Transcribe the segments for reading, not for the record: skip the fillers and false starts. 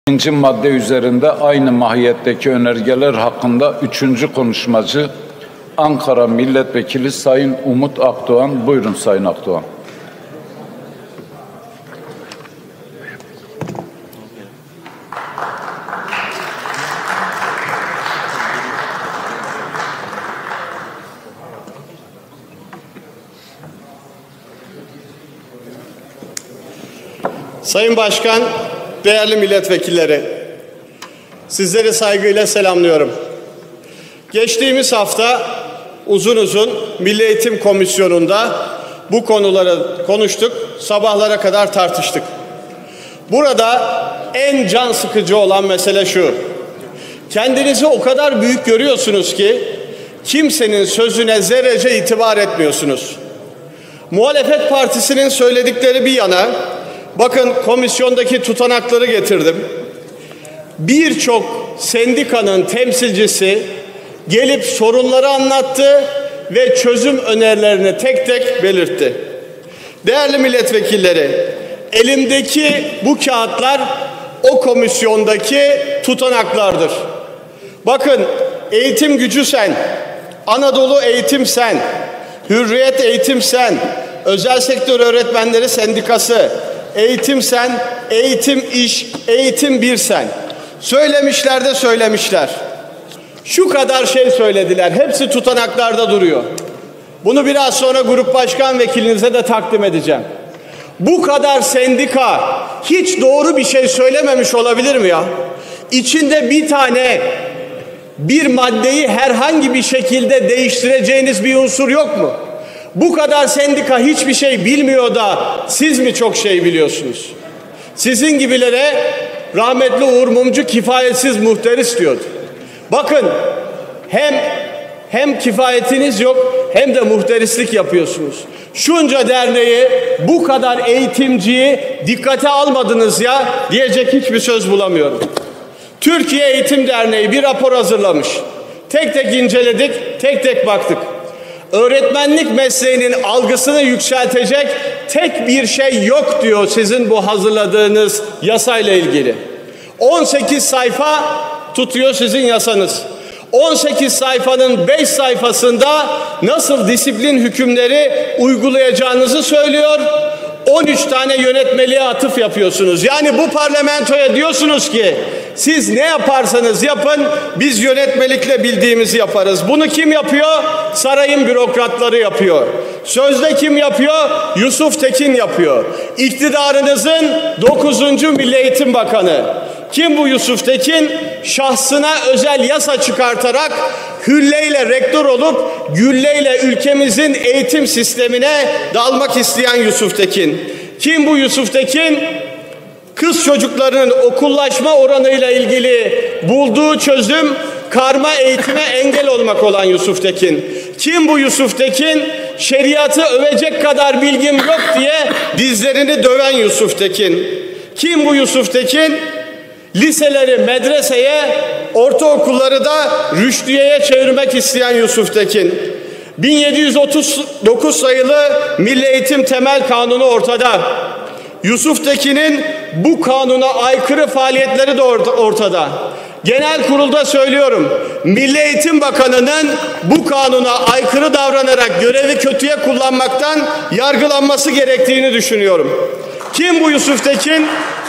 İkinci madde üzerinde aynı mahiyetteki önergeler hakkında üçüncü konuşmacı Ankara Milletvekili Sayın Umut Akdoğan. Buyurun Sayın Akdoğan. Sayın Başkan, değerli milletvekilleri, sizleri saygıyla selamlıyorum. Geçtiğimiz hafta uzun Milli Eğitim Komisyonu'nda bu konuları konuştuk, sabahlara kadar tartıştık. Burada en can sıkıcı olan mesele şu: kendinizi o kadar büyük görüyorsunuz ki kimsenin sözüne zerrece itibar etmiyorsunuz. Muhalefet partisinin söyledikleri bir yana, bakın komisyondaki tutanakları getirdim. Birçok sendikanın temsilcisi gelip sorunları anlattı ve çözüm önerilerini tek tek belirtti. Değerli milletvekilleri, elimdeki bu kağıtlar o komisyondaki tutanaklardır. Bakın, Eğitim Gücü Sen, Anadolu Eğitim Sen, Hürriyet Eğitim Sen, Özel Sektör Öğretmenleri Sendikası, Eğitim Sen, Eğitim İş, Eğitim Bir Sen. Söylemişler de söylemişler. Şu kadar şey söylediler. Hepsi tutanaklarda duruyor. Bunu biraz sonra grup başkan vekilinize de takdim edeceğim. Bu kadar sendika hiç doğru bir şey söylememiş olabilir mi ya? İçinde bir maddeyi herhangi bir şekilde değiştireceğiniz bir unsur yok mu? Bu kadar sendika hiçbir şey bilmiyor da siz mi çok şey biliyorsunuz? Sizin gibilere rahmetli Uğur Mumcu kifayetsiz muhteris diyordu. Bakın, hem kifayetiniz yok hem de muhterislik yapıyorsunuz. Şunca derneği, bu kadar eğitimciyi dikkate almadınız ya diyecek hiçbir söz bulamıyorum. Türkiye Eğitim Derneği bir rapor hazırlamış. Tek tek inceledik, tek tek baktık. Öğretmenlik mesleğinin algısını yükseltecek tek bir şey yok diyor sizin bu hazırladığınız yasayla ilgili. 18 sayfa tutuyor sizin yasanız. 18 sayfanın 5 sayfasında nasıl disiplin hükümleri uygulayacağınızı söylüyor. 13 tane yönetmeliğe atıf yapıyorsunuz. Yani bu parlamentoya diyorsunuz ki siz ne yaparsanız yapın biz yönetmelikle bildiğimizi yaparız. Bunu kim yapıyor? Sarayın bürokratları yapıyor. Sözde kim yapıyor? Yusuf Tekin yapıyor. İktidarınızın 9. Milli Eğitim Bakanı. Kim bu Yusuf Tekin? Şahsına özel yasa çıkartarak hülleyle rektör olup gülleyle ülkemizin eğitim sistemine dalmak isteyen Yusuf Tekin. Kim bu Yusuf Tekin? Kız çocuklarının okullaşma oranıyla ilgili bulduğu çözüm karma eğitime engel olmak olan Yusuf Tekin. Kim bu Yusuf Tekin? Şeriatı övecek kadar bilgim yok diye dizlerini döven Yusuf Tekin. Kim bu Yusuf Tekin? Liseleri medreseye, ortaokulları da rüştiyeye çevirmek isteyen Yusuf Tekin. 1739 sayılı Milli Eğitim Temel Kanunu ortada. Yusuf Tekin'in bu kanuna aykırı faaliyetleri de ortada. Genel kurulda söylüyorum, Milli Eğitim Bakanı'nın bu kanuna aykırı davranarak görevi kötüye kullanmaktan yargılanması gerektiğini düşünüyorum. Kim bu Yusuf Tekin?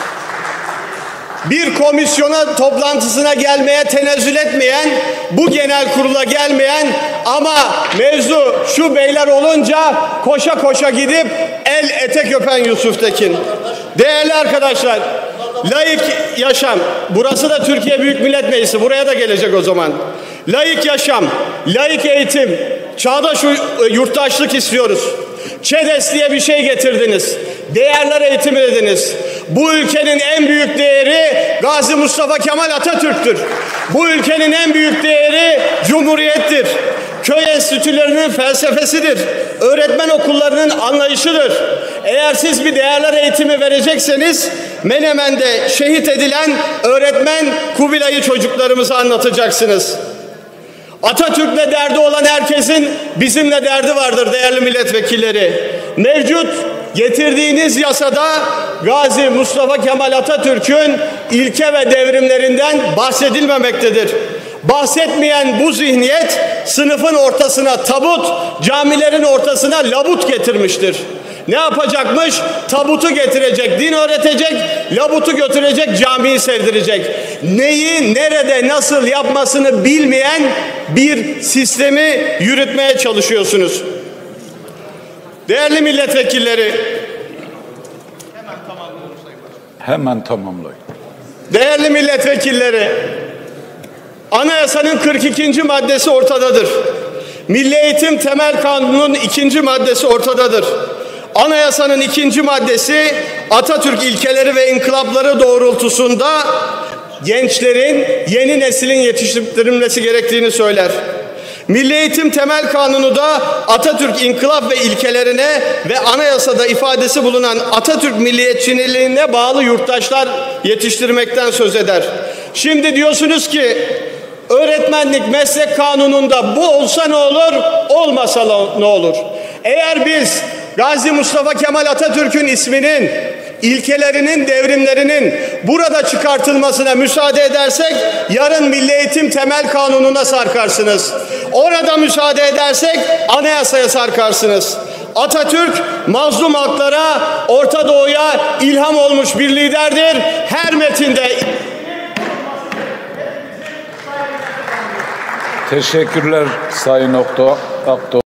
Bir komisyona toplantısına gelmeye tenezzül etmeyen, bu genel kurula gelmeyen ama mevzu şu beyler olunca koşa koşa gidip el etek öpen Yusuf Tekin. Değerli arkadaşlar, laik yaşam, burası da Türkiye Büyük Millet Meclisi, buraya da gelecek o zaman. Laik yaşam, laik eğitim, çağdaş yurttaşlık istiyoruz. ÇEDES diye bir şey getirdiniz. Değerler eğitimi dediniz. Bu ülkenin en büyük değeri Gazi Mustafa Kemal Atatürk'tür. Bu ülkenin en büyük değeri Cumhuriyet'tir. Köy enstitülerinin felsefesidir. Öğretmen okullarının anlayışıdır. Eğer siz bir değerler eğitimi verecekseniz Menemen'de şehit edilen öğretmen Kubilay'ı çocuklarımıza anlatacaksınız. Atatürk'le derdi olan herkesin bizimle derdi vardır değerli milletvekilleri. Mevcut Getirdiğiniz yasada Gazi Mustafa Kemal Atatürk'ün ilke ve devrimlerinden bahsedilmemektedir. Bahsetmeyen bu zihniyet sınıfın ortasına tabut, camilerin ortasına labut getirmiştir. Ne yapacakmış? Tabutu getirecek, din öğretecek, labutu götürecek, camiyi sevdirecek. Neyi, nerede, nasıl yapmasını bilmeyen bir sistemi yürütmeye çalışıyorsunuz. Değerli milletvekilleri, Hemen tamamlayın. değerli milletvekilleri, Anayasanın 42. maddesi ortadadır. Milli Eğitim Temel Kanunu'nun 2. maddesi ortadadır. Anayasanın 2. maddesi Atatürk ilkeleri ve inkılapları doğrultusunda gençlerin, yeni neslin yetiştirilmesi gerektiğini söyler. Milli Eğitim Temel Kanunu da Atatürk inkılap ve ilkelerine ve anayasada ifadesi bulunan Atatürk milliyetçiliğine bağlı yurttaşlar yetiştirmekten söz eder. Şimdi diyorsunuz ki öğretmenlik meslek kanununda bu olsa ne olur, olmasa ne olur? Eğer biz Gazi Mustafa Kemal Atatürk'ün isminin, ilkelerinin, devrimlerinin burada çıkartılmasına müsaade edersek yarın Milli Eğitim Temel Kanunu'na sarkarsınız. Orada müsaade edersek anayasaya sarkarsınız. Atatürk mazlum halklara, Orta Doğu'ya ilham olmuş bir liderdir. Her metinde... Teşekkürler Sayın Akdoğan.